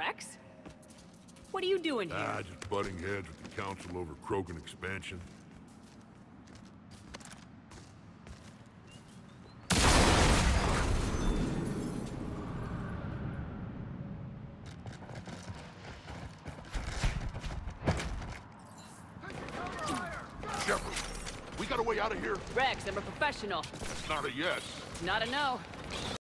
Wrex? What are you doing here? Just butting heads with the council over Krogan expansion. Shepard, we got a way out of here? Wrex, I'm a professional. That's not a yes. Not a no.